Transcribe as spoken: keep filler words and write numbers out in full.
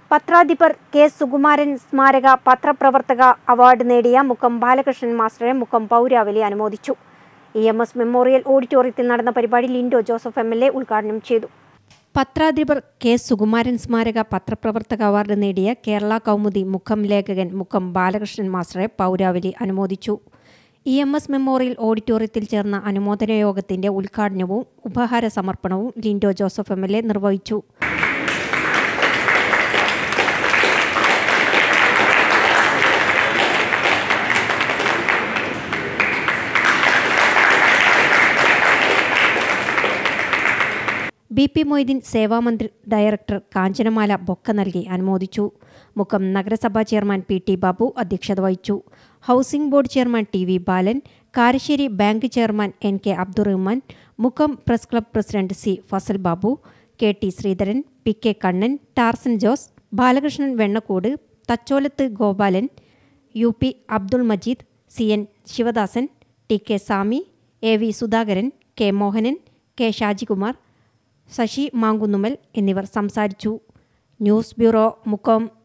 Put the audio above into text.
പത്രാധിപർ K Sukumaran സ്മാരക പത്രപ്രവർത്തക award നേടിയ മുക്കം ബാലകൃഷ്ണൻ മാസ്റ്ററെ മുക്കം പൗരാവലി അനുമോദിച്ചു. ഇ എം എസ് മെമ്മോറിയൽ ഓഡിറ്റോറിയത്തിൽ നടന്ന പരിപാടി Lindo Joseph M L A ഉദ്ഘാടനം ചെയ്തു. പത്രാധിപർ കെ സുകുമാരൻ സ്മാരക പത്രപ്രവർത്തക അവാർഡ് നേടിയ കേരള കൗമുദി മുക്കം ലേഖകൻ മുക്കം ബാലകൃഷ്ണൻ മാസ്റ്ററെ പൗരാവലി അനുമോദിച്ചു. ഇ എം എസ് മെമ്മോറിയൽ ഓഡിറ്റോറിയത്തിൽ ചേർന്ന അനുമോദന യോഗത്തിന്റെ ഉദ്ഘാടനവും ഉപഹാര സമർപ്പണവും Lindo Joseph M L A നിർവഹിച്ചു. ബി പി മൊയ്തീൻ സേവാമന്ത്രി ഡയറക്ടർ കാഞ്ചനമാല ബൊക്ക നൽകി അനുമോദിച്ചു. മുക്കം നഗരസഭാ ചെയർമാൻ പി ടി ബാബു അധ്യക്ഷത വഹിച്ചു. Housing board chairman T V Balan, Karassery bank chairman N K Abdurahman, Mukkam press club president C Fazal Babu, K T Sreedharan, P K Kannan, Tarzan Jose, Balakrishnan Vennakode, Thacholath Gopalan, U P Abdul Majeed, C N Sivadasan, T K Sami, A V Sudhakaran, K Mohanan, K Shajikumar, Sasi Mankunnummal എന്നിവർ സംസാരിച്ചു. News bureau Mukkam.